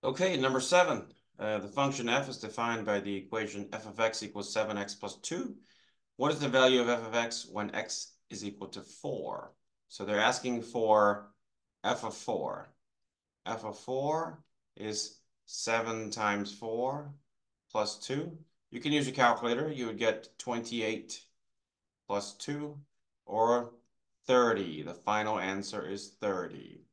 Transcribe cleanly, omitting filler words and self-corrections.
Okay, number 7. The function f is defined by the equation f of x equals 7x plus 2. What is the value of f of x when x is equal to 4? So they're asking for f of 4. F of 4 is 7 times 4 plus 2. You can use a calculator. You would get 28 plus 2 or 30. The final answer is 30.